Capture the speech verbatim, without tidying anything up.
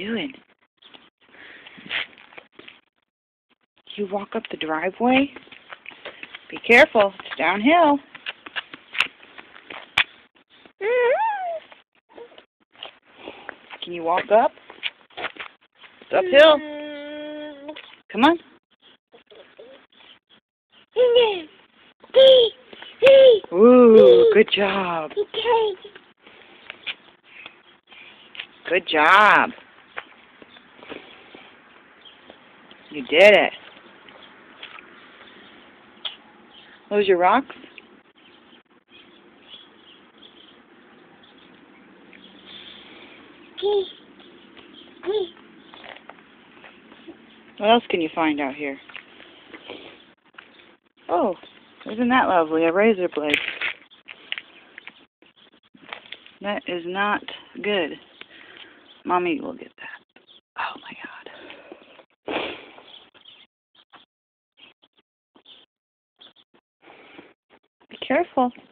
doing? You walk up the driveway? Be careful, it's downhill. Can you walk up? It's uphill. Come on. Ooh, good job. Good job. You did it. Those your rocks? What else can you find out here? Oh, isn't that lovely? A razor blade. That is not good. Mommy will get that. Oh my God. Be careful.